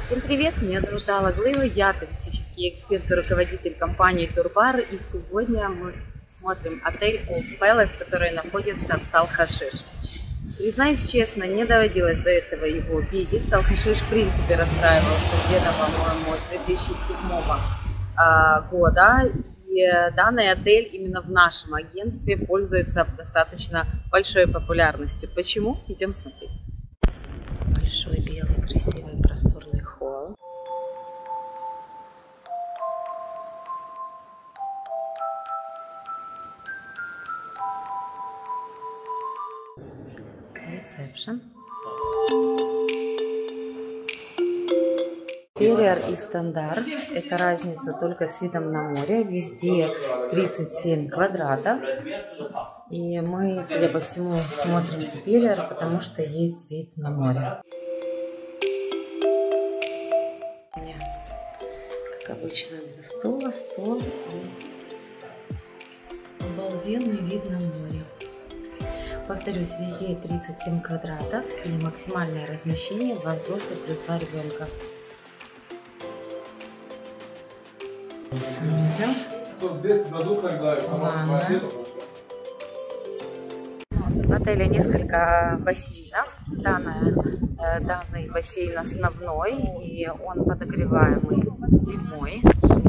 Всем привет, меня зовут Алла Глыева, я туристический эксперт и руководитель компании Турбар, и сегодня мы смотрим отель Old Palace, который находится в Салт-Хашиш. Признаюсь честно, не доводилось до этого его видеть. Салт-Хашиш в принципе расстраивался где-то, по-моему, с 2007 года. И данный отель именно в нашем агентстве пользуется достаточно большой популярностью. Почему? Идем смотреть. Большой белый красивый просторный холл. Ресепшн. Superior и стандарт. Это разница только с видом на море. Везде 37 квадратов. И мы, судя по всему, смотрим Superior, потому что есть вид на море. Как обычно, два стула, стол и обалденный вид на море. Повторюсь, везде 37 квадратов и максимальное размещение 2 взрослых плюс 2 ребенка. Санузел. Ванна. В отеле несколько бассейнов. Данный бассейн основной, и он подогреваемый зимой.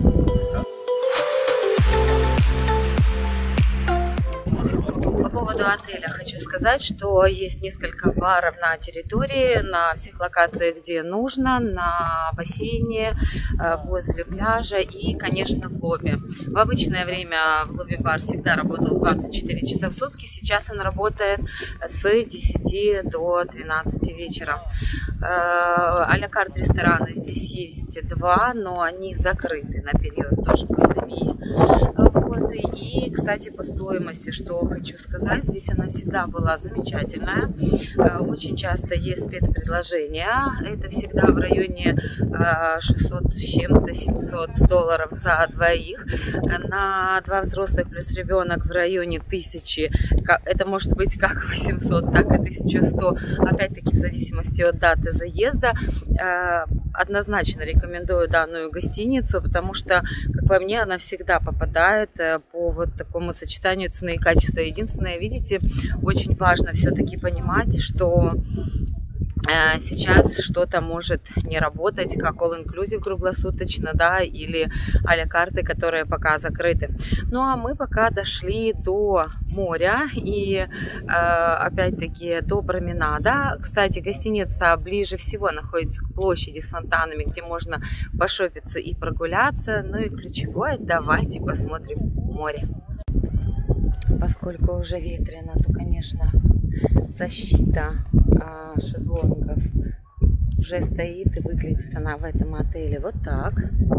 По поводу отеля хочу сказать, что есть несколько баров на территории, на всех локациях, где нужно, на бассейне, возле пляжа и, конечно, в лобби. В обычное время в лобби-бар всегда работал 24 часа в сутки, сейчас он работает с 10 до 12 вечера. А-ля карт рестораны здесь есть 2, но они закрыты на период тоже пандемии. Вот. И, кстати, по стоимости, что хочу сказать, здесь она всегда была замечательная. Очень часто есть спецпредложения. Это всегда в районе 600 с чем-то, $700 за двоих. На 2 взрослых плюс ребенок в районе 1000. Это может быть как 800, так и 1100. Опять-таки в зависимости от даты заезда. Однозначно рекомендую данную гостиницу, потому что, как по мне, она всегда попадает по вот такому сочетанию цены и качества. Единственное, видите, очень важно все-таки понимать, что сейчас что-то может не работать, как all-inclusive круглосуточно, да, или а-ля карты, которые пока закрыты. Ну, а мы пока дошли до моря и, опять-таки, до променада. Кстати, гостиница ближе всего находится к площади с фонтанами, где можно пошопиться и прогуляться. Ну и ключевое, давайте посмотрим море. Поскольку уже ветрено, то, конечно, защита шезлонгов уже стоит, и выглядит она в этом отеле вот так.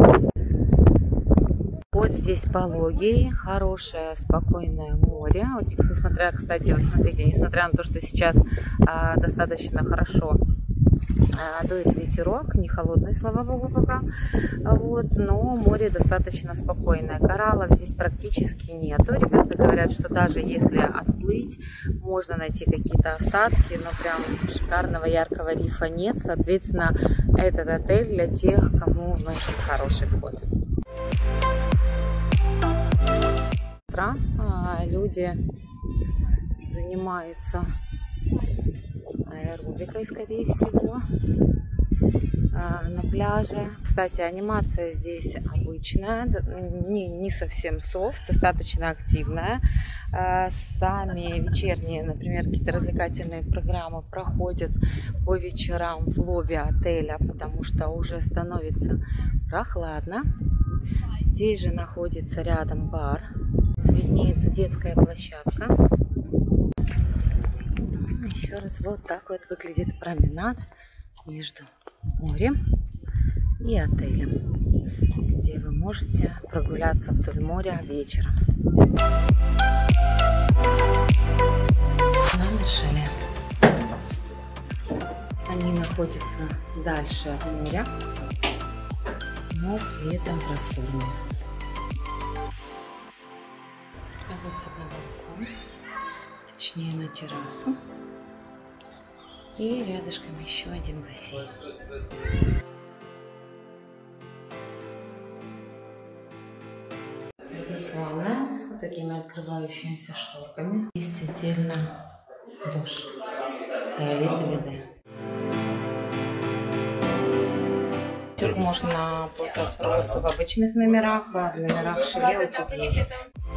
Вот здесь пологий, хорошее, спокойное море. Вот, несмотря, кстати, вот смотрите, несмотря на то, что сейчас достаточно хорошо дует ветерок, не холодный, слава богу, пока, вот, но море достаточно спокойное. Кораллов здесь практически нету. Ребята говорят, что даже если отплыть, можно найти какие-то остатки, но прям шикарного яркого рифа нет. Соответственно, этот отель для тех, кому нужен хороший вход. Люди занимаются аэробикой, скорее всего, на пляже. Кстати, анимация здесь обычная, не совсем софт, достаточно активная. Сами вечерние, например, какие-то развлекательные программы проходят по вечерам в лобби отеля, потому что уже становится прохладно. Здесь же находится рядом бар. Виднеется детская площадка. Еще раз, вот так вот выглядит променад между морем и отелем, где вы можете прогуляться вдоль моря вечером. Номер шале. Они находятся дальше от моря, но при этом просторные. Выход на балкон, точнее на террасу. И рядышком еще один бассейн. Здесь ванная с вот такими открывающимися шторками. Есть отдельно душ, туалет и биде. Утюг можно по запросу в обычных номерах, а в номерах шве утюг есть.